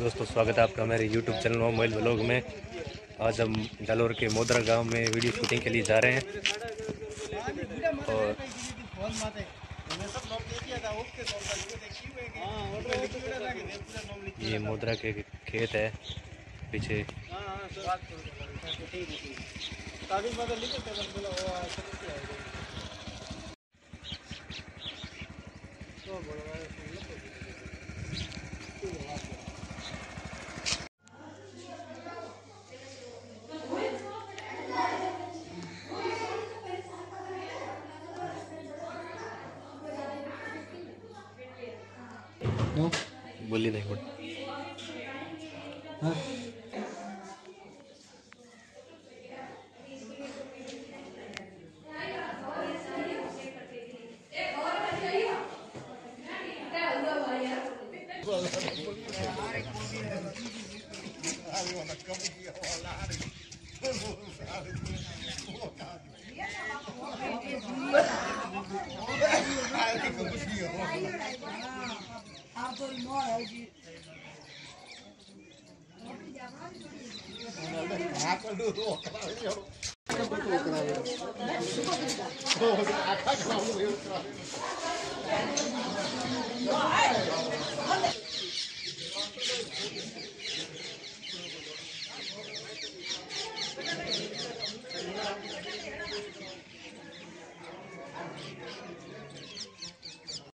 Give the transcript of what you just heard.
दोस्तों, स्वागत है आपका मेरे YouTube चैनल मोबाइल व्लॉग में। आज हम जालोर के मोदरा गांव में वीडियो शूटिंग के लिए जा रहे हैं और ये मोदरा के खेत है पीछे। बोली नहीं बोल।